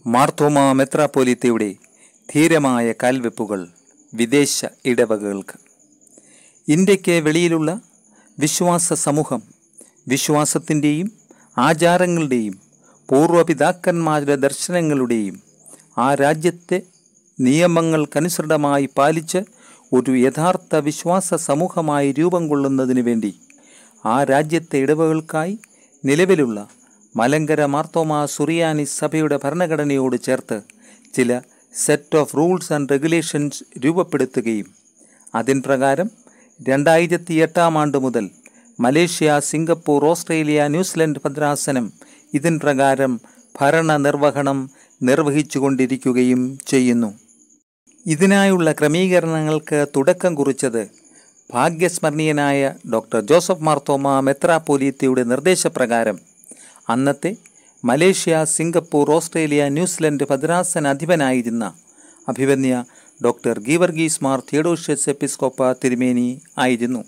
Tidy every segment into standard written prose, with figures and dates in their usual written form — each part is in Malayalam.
മാർത്തോമാ മെത്രാപ്പോലീത്തയുടെ ധീരമായ കാൽവെപ്പുകൾ വിദേശ ഇടവകകൾക്ക്. ഇന്ത്യക്ക് വെളിയിലുള്ള വിശ്വാസ സമൂഹം വിശ്വാസത്തിൻ്റെയും ആചാരങ്ങളുടെയും പൂർവപിതാക്കന്മാരുടെ ദർശനങ്ങളുടെയും ആ രാജ്യത്തെ നിയമങ്ങൾക്കനുസൃതമായി പാലിച്ച് ഒരു യഥാർത്ഥ വിശ്വാസ സമൂഹമായി രൂപം കൊള്ളുന്നതിന് വേണ്ടി ആ രാജ്യത്തെ ഇടവകൾക്കായി നിലവിലുള്ള മലങ്കര മാർത്തോമാ സുറിയാനി സഭയുടെ ഭരണഘടനയോട് ചേർത്ത് ചില set of rules and regulations രൂപപ്പെടുത്തുകയും അതിൻ പ്രകാരം 2008 മുതൽ മലേഷ്യ, സിംഗപ്പൂർ, ഓസ്ട്രേലിയ, ന്യൂസിലൻഡ് ഭദ്രാസനം ഇതിൻ പ്രകാരം ഭരണനിർവഹണം നിർവഹിച്ചുകൊണ്ടിരിക്കുകയും ചെയ്യുന്നു. ഇതിനായുള്ള ക്രമീകരണങ്ങൾക്ക് തുടക്കം കുറിച്ചത് ഭാഗ്യസ്മരണീയനായ ഡോക്ടർ ജോസഫ് മാർത്തോമാ മെത്രാപ്പോലീത്തയുടെ നിർദ്ദേശപ്രകാരം അന്നത്തെ മലേഷ്യ, സിംഗപ്പൂർ, ഓസ്ട്രേലിയ, ന്യൂസിലൻഡ് ഭദ്രാസന അധിപനായിരുന്ന അഭിവന്യ ഡോക്ടർ ഗീവർഗീസ് മാർ തിയഡോഷ്യസ് എപ്പിസ്കോപ്പ തിരുമേനി ആയിരുന്നു.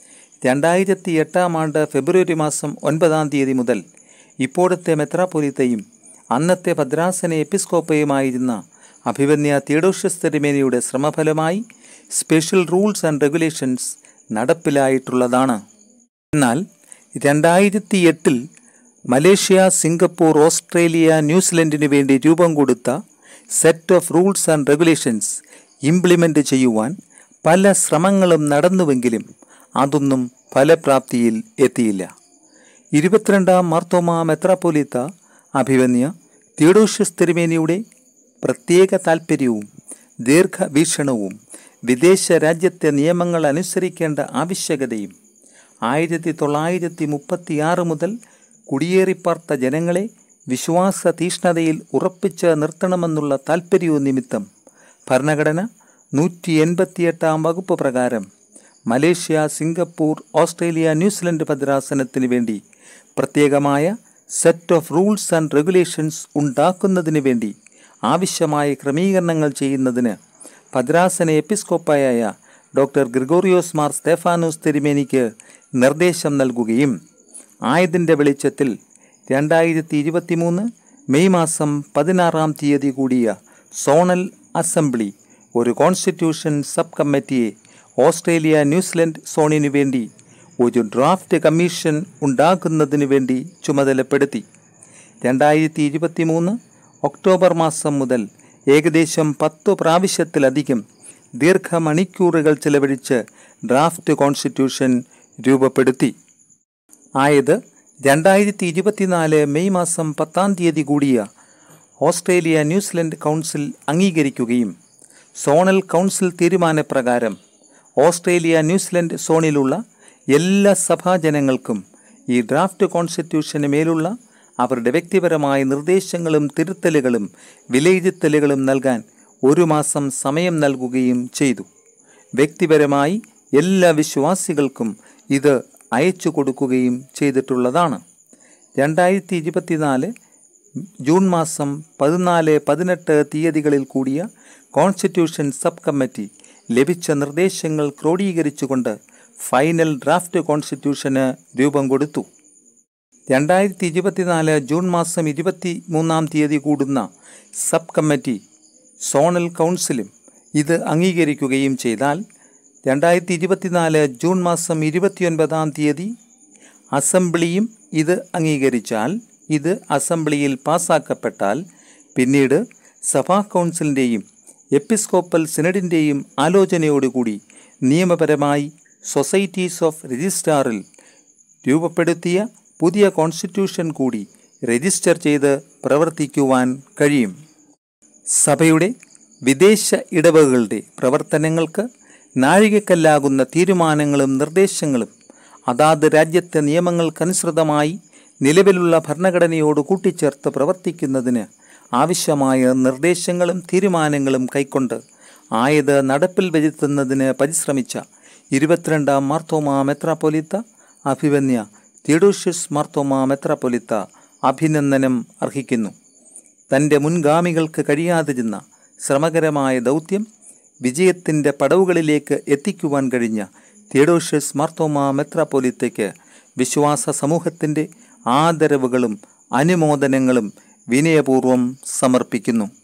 2008 ഫെബ്രുവരി മാസം 9 മുതൽ ഇപ്പോഴത്തെ മെത്രാപ്പൊലീത്തയും അന്നത്തെ ഭദ്രാസന എപ്പിസ്കോപ്പയുമായിരുന്ന അഭിവന്യ തിയഡോഷ്യസ് തിരുമേനിയുടെ ശ്രമഫലമായി സ്പെഷ്യൽ റൂൾസ് ആൻഡ് റെഗുലേഷൻസ് നടപ്പിലായിട്ടുള്ളതാണ്. എന്നാൽ 2008 മലേഷ്യ, സിംഗപ്പൂർ, ഓസ്ട്രേലിയ, ന്യൂസിലൻഡിനു വേണ്ടി രൂപം കൊടുത്ത set of rules and regulations implement ചെയ്യുവാൻ പല ശ്രമങ്ങളും നടന്നുവെങ്കിലും അതൊന്നും ഫലപ്രാപ്തിയിൽ എത്തിയില്ല. 22 മാർത്തോമാ മെത്രാപ്പൊലീത്ത അഭിവന്യ തിയഡോഷ്യസ് തിരുമേനിയുടെ പ്രത്യേക താൽപ്പര്യവും ദീർഘവീക്ഷണവും വിദേശ രാജ്യത്തെ നിയമങ്ങൾ അനുസരിക്കേണ്ട ആവശ്യകതയും 1936 മുതൽ കുടിയേറിപ്പാർത്ത ജനങ്ങളെ വിശ്വാസ തീഷ്ണതയിൽ ഉറപ്പിച്ച് നിർത്തണമെന്നുള്ള താൽപ്പര്യവും നിമിത്തം ഭരണഘടന 188 വകുപ്പ് പ്രകാരം മലേഷ്യ, സിംഗപ്പൂർ, ഓസ്ട്രേലിയ, ന്യൂസിലൻഡ് ഭദ്രാസനത്തിന് വേണ്ടി പ്രത്യേകമായ set of rules and regulations ഉണ്ടാക്കുന്നതിന് വേണ്ടി ആവശ്യമായ ക്രമീകരണങ്ങൾ ചെയ്യുന്നതിന് ഭദ്രാസന എപ്പിസ്കോപ്പായ ഡോക്ടർ ഗ്രിഗോറിയോസ് മാർ സ്തേഫാനോസ് തിരുമേനിക്ക് നിർദ്ദേശം നൽകുകയും ആയതിൻ്റെ വെളിച്ചത്തിൽ 2023 മെയ് മാസം 16 കൂടിയ സോണൽ അസംബ്ലി ഒരു കോൺസ്റ്റിറ്റ്യൂഷൻ സബ് കമ്മിറ്റിയെ ഓസ്ട്രേലിയ, ന്യൂസിലൻഡ് സോണിനു വേണ്ടി ഒരു ഡ്രാഫ്റ്റ് കമ്മീഷൻ ഉണ്ടാക്കുന്നതിന് വേണ്ടി ചുമതലപ്പെടുത്തി. 2023 ഒക്ടോബർ മാസം മുതൽ ഏകദേശം 10 പ്രാവശ്യത്തിലധികം ദീർഘമണിക്കൂറുകൾ ചെലവഴിച്ച് ഡ്രാഫ്റ്റ് കോൺസ്റ്റിറ്റ്യൂഷൻ രൂപപ്പെടുത്തി. ആയത് 2024 മെയ് മാസം 10 കൂടിയ ഓസ്ട്രേലിയ ന്യൂസിലൻഡ് കൗൺസിൽ അംഗീകരിക്കുകയും സോണൽ കൗൺസിൽ തീരുമാനപ്രകാരം ഓസ്ട്രേലിയ ന്യൂസിലൻഡ് സോണിലുള്ള എല്ലാ സഭാജനങ്ങൾക്കും ഈ ഡ്രാഫ്റ്റ് കോൺസ്റ്റിറ്റ്യൂഷന് മേലുള്ള അവരുടെ വ്യക്തിപരമായ നിർദ്ദേശങ്ങളും തിരുത്തലുകളും വിലയിരുത്തലുകളും നൽകാൻ 1 മാസം സമയം നൽകുകയും ചെയ്തു. വ്യക്തിപരമായി എല്ലാ വിശ്വാസികൾക്കും ഇത് അയച്ചു കൊടുക്കുകയും ചെയ്തിട്ടുള്ളതാണ്. 2024 ജൂൺ മാസം 14, 18 തീയതികളിൽ കൂടിയ കോൺസ്റ്റിറ്റ്യൂഷൻ സബ് കമ്മിറ്റി ലഭിച്ച നിർദ്ദേശങ്ങൾ ക്രോഡീകരിച്ചുകൊണ്ട് ഫൈനൽ ഡ്രാഫ്റ്റ് കോൺസ്റ്റിറ്റ്യൂഷന് രൂപം കൊടുത്തു. 2024 ജൂൺ മാസം 23 കൂടുന്ന സബ് കമ്മിറ്റി സോണൽ കൗൺസിലും ഇത് അംഗീകരിക്കുകയും ചെയ്താൽ 2024 ജൂൺ മാസം 29 അസംബ്ലിയും ഇത് അംഗീകരിച്ചാൽ, ഇത് അസംബ്ലിയിൽ പാസാക്കപ്പെട്ടാൽ പിന്നീട് സഭാ കൗൺസിലിൻ്റെയും എപ്പിസ്കോപ്പൽ സിനഡിൻ്റെയും ആലോചനയോടുകൂടി നിയമപരമായി സൊസൈറ്റീസ് ഓഫ് രജിസ്ട്രാറിൽ രൂപപ്പെടുത്തിയ പുതിയ കോൺസ്റ്റിറ്റ്യൂഷൻ കൂടി രജിസ്റ്റർ ചെയ്ത് പ്രവർത്തിക്കുവാൻ കഴിയും. സഭയുടെ വിദേശ ഇടവകകളുടെ പ്രവർത്തനങ്ങൾക്ക് നാഴികക്കല്ലാകുന്ന തീരുമാനങ്ങളും നിർദ്ദേശങ്ങളും അതാത് രാജ്യത്തെ നിയമങ്ങൾക്കനുസൃതമായി നിലവിലുള്ള ഭരണഘടനയോട് കൂട്ടിച്ചേർത്ത് പ്രവർത്തിക്കുന്നതിന് ആവശ്യമായ നിർദ്ദേശങ്ങളും തീരുമാനങ്ങളും കൈക്കൊണ്ട് ആയത് നടപ്പിൽ വരുത്തുന്നതിന് പരിശ്രമിച്ച 22 മാർത്തോമാ മെത്രാപ്പൊലീത്ത അഭിവന്യ തിയഡോഷ്യസ് മാർത്തോമാ മെത്രാപ്പൊലീത്ത അഭിനന്ദനം അർഹിക്കുന്നു. തൻ്റെ മുൻഗാമികൾക്ക് കഴിയാതിരുന്ന ശ്രമകരമായ ദൗത്യം വിജയത്തിൻ്റെ പടവുകളിലേക്ക് എത്തിക്കുവാൻ കഴിഞ്ഞ തിയഡോഷ്യസ് മാർത്തോമാ മെത്രാപ്പൊലീത്തയ്ക്ക് വിശ്വാസ സമൂഹത്തിൻ്റെ ആദരവുകളും അനുമോദനങ്ങളും വിനയപൂർവ്വം സമർപ്പിക്കുന്നു.